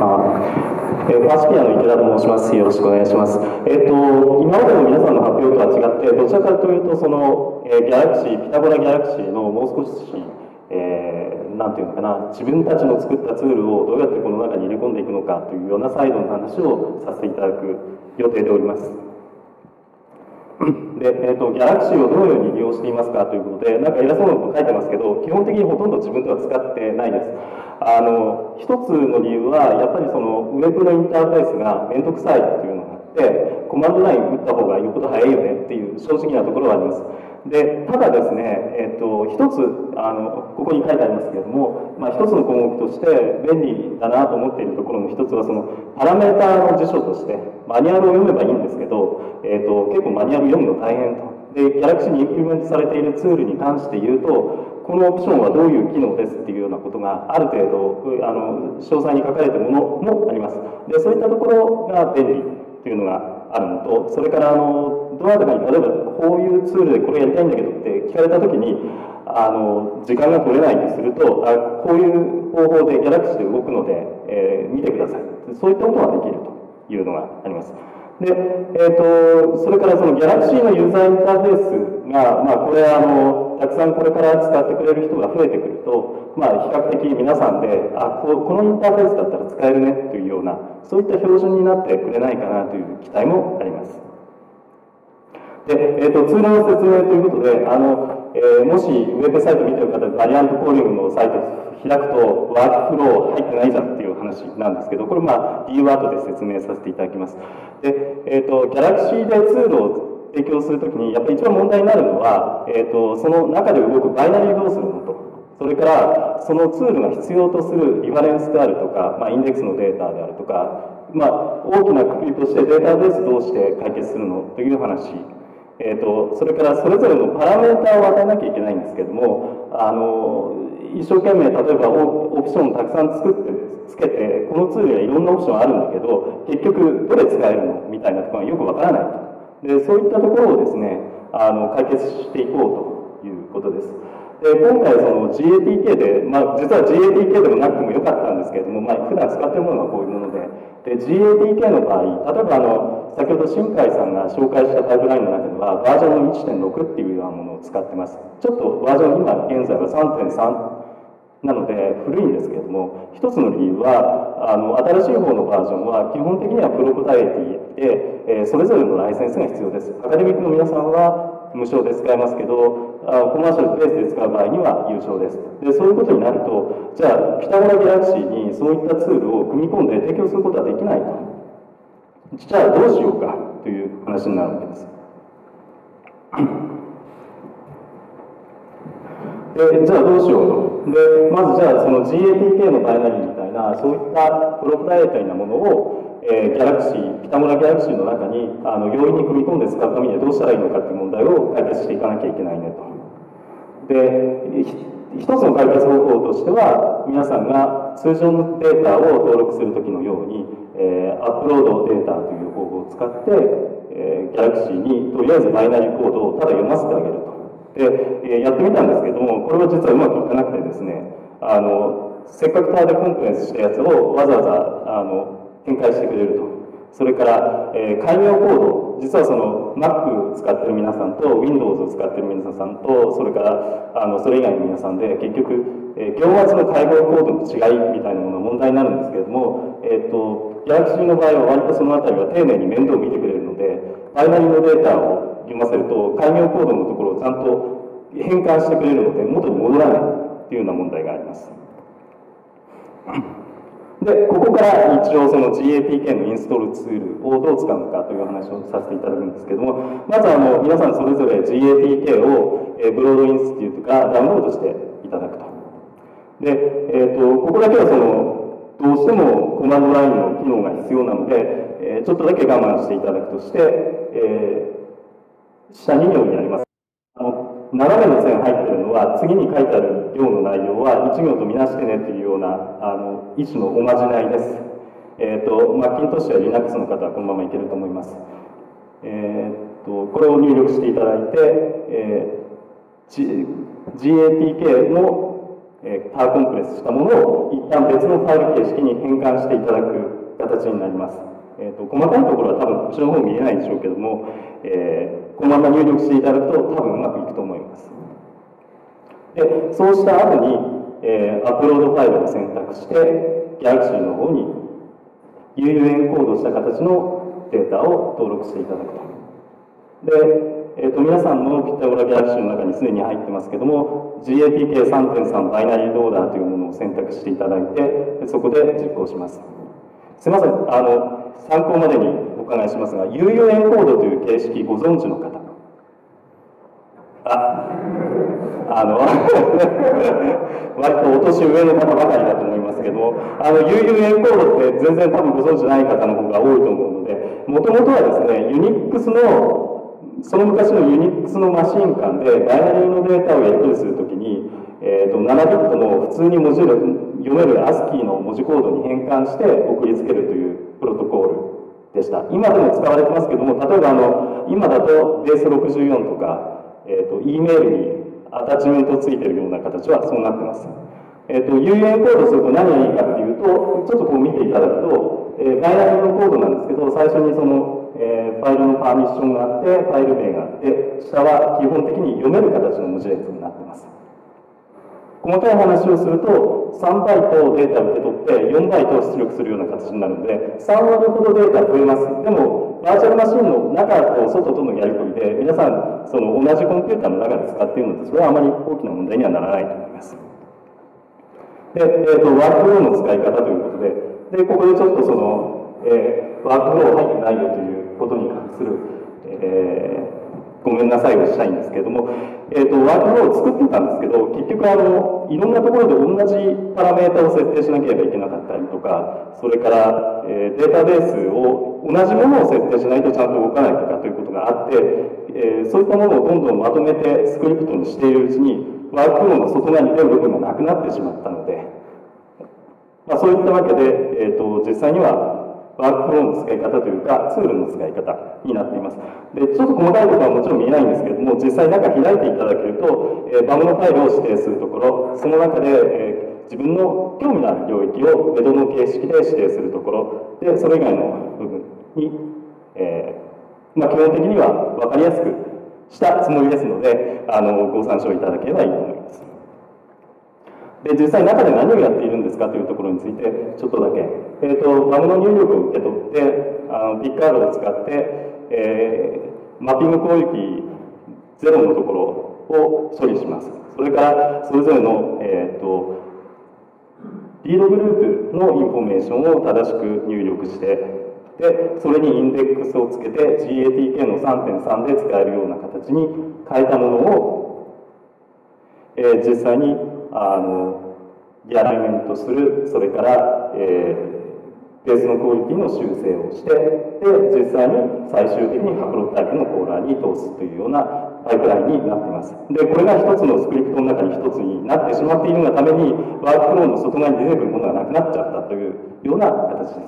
パシピアの池田と申します。よろしくお願いします。今までの皆さんの発表とは違って、どちらかというと、ギャラクシー、ピタゴラギャラクシーのもう少し、なんていうのかな、自分たちの作ったツールをどうやってこの中に入れ込んでいくのかというようなサイドの話をさせていただく予定でおります。で、ギャラクシーをどのように利用していますかということで、なんか偉そうなこと書いてますけど、基本的にほとんど自分では使ってないです。一つの理由は、やっぱりウェブのインターフェースがめんどくさいというのがあって、コマンドライン打った方がよっぽど早いよねっていう正直なところはあります。で、ただですね、一つ、ここに書いてありますけれども、一つの項目として便利だなと思っているところの一つは、パラメーターの辞書として、マニュアルを読めばいいんですけど、結構マニュアル読むの大変と。で、ギャラクシーにインプリメントされているツールに関して言うと、このオプションはどういう機能ですっていうようなことがある程度、詳細に書かれているものもあります。で、そういったところが便利というのがあるのと、それからどなたかに例えばこういうツールでこれやりたいんだけどって聞かれたときに、時間が取れないとすると、こういう方法でギャラクシーで動くので、見てください。そういったことができるというのがあります。で、それからそのギャラクシーのユーザーインターフェースが、これたくさんこれから使ってくれる人が増えてくると、比較的皆さんで、このインターフェースだったら使えるねというような、そういった標準になってくれないかなという期待もあります。で、ツールの説明ということで、もしウェブサイト見てる方でバリアントコーディングのサイト開くとワークフロー入ってないじゃんっていう話なんですけど、これ理由は後で説明させていただきます。で、ギャラクシーでツールを提供するときにやっぱり一番問題になるのは、その中で動くバイナリーどうするのと、それからそのツールが必要とするリファレンスであるとか、インデックスのデータであるとか、大きな括りとしてデータベースどうして解決するのという話、それからそれぞれのパラメータを与えなきゃいけないんですけれども、一生懸命例えばオプションをたくさんつけて、このツールにはいろんなオプションあるんだけど、結局どれ使えるのみたいなところがよくわからないと。で、そういったところをですね、解決していこうということです。で、今回GATK で、実は GATK でもなくてもよかったんですけれども、普段使っているものがこういうもので、GATK の場合、例えば先ほど新海さんが紹介したパイプラインの中では、バージョンの 1.6 っていうようなものを使ってます。ちょっとバージョン、今現在は 3.3 なので古いんですけれども、一つの理由は、新しい方のバージョンは基本的にはプロプライティで、それぞれのライセンスが必要です。アカデミックの皆さんは無償で使えますけど、コマーシャルベースで使う場合には有償です。で、そういうことになると、じゃあ、ピタゴラギャラクシーにそういったツールを組み込んで提供することはできないと。じゃあ、どうしようかという話になるわけです。で、じゃあどうしようと。で、まずじゃあその GATK のバイナリーみたいな、そういったプロプライタリーなものを、ギャラクシー、ピタゴラギャラクシーの中に容易に組み込んで使うためにはどうしたらいいのかという問題を解決していかなきゃいけないねと。で、一つの解決方法としては、皆さんが通常のデータを登録するときのように、アップロードデータという方法を使って、ギャラクシーにとりあえずバイナリーコードをただ読ませてあげると。で、やってみたんですけども、これは実はうまくいかなくてですね、せっかくターでコンプレンスしたやつをわざわざ展開してくれると。それから、解明コード、実はMac 使ってる皆さんと Windows を使ってる皆さんと、それからそれ以外の皆さんで結局、行圧の解明コードの違いみたいなものが問題になるんですけれども、ギャラクシーの場合は割とそのあたりは丁寧に面倒を見てくれるので、バイナリーのデータを読ませると、解明コードのところをちゃんと変換してくれるので、元に戻らないというような問題があります。で、ここから一応その GATK のインストールツールをどう使うのかという話をさせていただくんですけども、まず皆さんそれぞれ GATK をブロードインスティテュートからダウンロードしていただくと。で、ここだけはどうしてもコマンドラインの機能が必要なので、ちょっとだけ我慢していただくとして、下2行にあります。斜めの線入ってるのは、次に書いてある行の内容は1行とみなしてねというような意思のおまじないです。マッキントッシュや Linux の方はこのままいけると思います。これを入力していただいて、GATK のターコンプレスしたものを一旦別のファイル形式に変換していただく形になります。細かいところは多分こっちの方見えないでしょうけども、このまま入力していただくと多分うまくいくと思います。で、そうした後に、アップロードファイルを選択して、Galaxy の方に UU エンコードした形のデータを登録していただくと。で、皆さんの Pitagora Galaxy の中にすでに入ってますけども、GATK3.3 バイナリーローダーというものを選択していただいて、そこで実行します。すみません、参考までにお伺いしますが、UU エンコードという形式ご存知の方。割とお年上の方ばかりだと思いますけども、UU エンコードって全然多分ご存知ない方の方が多いと思うので、もともとはですね、Unix の、その昔の Unix のマシン間でバイナリーのデータをやり取りするときに、7ビットの普通に読める ASCII の文字コードに変換して送りつけるというプロトコールでした。今でも使われてますけども、例えば今だとベース64とか、E メールにアタッチメントついてるような形はそうなってます。UU エンコードすると何がいいかっていうと、ちょっとこう見ていただくと、バイナリーのコードなんですけど、最初にその、ファイルのパーミッションがあって、ファイル名があって、下は基本的に読める形の文字列になってます。細かい話をすると、3バイトデータを受け取って、4バイトを出力するような形になるので、3割ほどデータ増えます。でも、バーチャルマシンの中と外とのやり取りで、皆さん、その同じコンピューターの中で使っているので、それはあまり大きな問題にはならないと思います。で、ワークフローの使い方ということで、ここでちょっとその、ワークフロー入ってないよということに関する、ごめんなさいをしたいんですけれども、ワークフローを作ってたんですけど、結局いろんなところで同じパラメータを設定しなければいけなかったりとか、それから、データベースを同じものを設定しないとちゃんと動かないとかということがあって、そういったものをどんどんまとめてスクリプトにしているうちに、ワークフローの外側に出る部分がなくなってしまったので、そういったわけで、実際にはワークフローの使い方というか、ツールの使い方になっています。で、ちょっと細かいことはもちろん見えないんですけれども、実際中開いていただけると、バムのファイルを指定するところ、その中で、自分の興味のある領域をウェドの形式で指定するところ、で、それ以外の部分に、基本的には分かりやすくしたつもりですので、ご参照いただければいいと思います。で、実際中で何をやっているんですかというところについて、ちょっとだけ。バムの入力を受け取って、ピッカードを使って、マッピング攻撃0のところを処理します。それから、それぞれの、リードグループのインフォメーションを正しく入力して、で、それにインデックスをつけて GATK の 3.3 で使えるような形に変えたものを、実際にリアライメントする、それから、ベースのクオリティの修正をして、で、実際に最終的にハプロタイプのコーラーに通すというようなパイプラインになっています。で、これが一つのスクリプトの中に一つになってしまっているがために、ワークフローの外側に出てくるものがなくなっちゃったというような形です。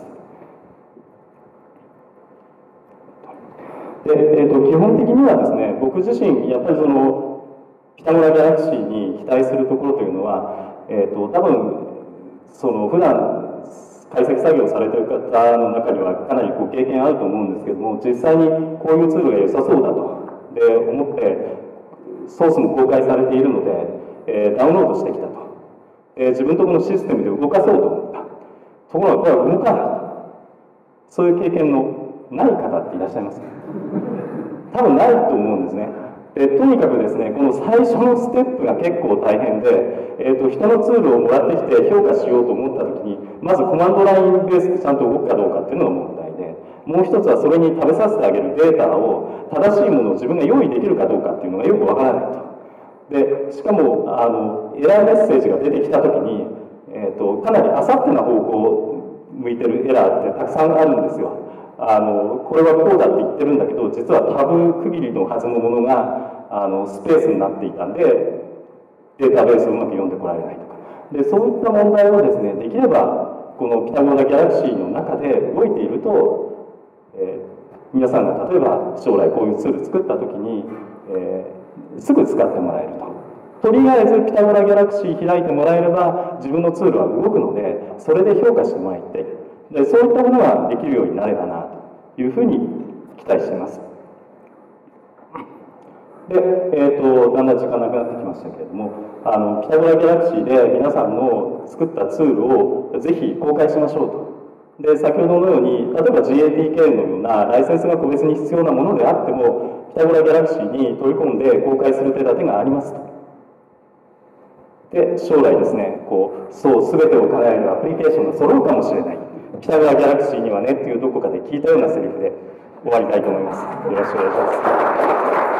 で、基本的にはですね、僕自身、やっぱりその、ピタゴラギャラクシーに期待するところというのは、多分、その、普段、解析作業されている方の中にはかなりご経験あると思うんですけども、実際にこういうツールが良さそうだとで思って、ソースも公開されているので、ダウンロードしてきたと。自分のところのシステムで動かそうと思った。ところがこれは動かないと。そういう経験のない方っていらっしゃいますか？多分ないと思うんですね。とにかくですね、この最初のステップが結構大変で、人のツールをもらってきて評価しようと思ったときに、まずコマンドラインベースでちゃんと動くかどうかっていうのが問題で、もう一つはそれに食べさせてあげるデータを正しいものを自分が用意できるかどうかっていうのがよくわからないと。で、しかも、エラーメッセージが出てきたときに、かなりあさってな方向を向いてるエラーってたくさんあるんですよ。これはこうだって言ってるんだけど、実はタブ区切りのはずのものが、スペースになっていたんで、データベースをうまく読んでこられないとか。で、そういった問題をですね、できれば、このピタゴラギャラクシーの中で動いていると、皆さんが例えば将来こういうツール作ったときに、すぐ使ってもらえると。 とりあえずピタゴラギャラクシー開いてもらえれば自分のツールは動くので、それで評価してもらいたい。で、そういったものができるようになればなというふうに期待しています。で、だんだん時間なくなってきましたけれども、ピタゴラギャラクシーで皆さんの作ったツールをぜひ公開しましょうと。で、先ほどのように、例えば GATK のようなライセンスが個別に必要なものであっても、ピタゴラギャラクシーに取り込んで公開する手立てがありますと。で、将来ですね、そう全てを叶えるアプリケーションが揃うかもしれない。ピタゴラギャラクシーにはねっていうどこかで聞いたようなセリフで終わりたいと思います。よろしくお願いします。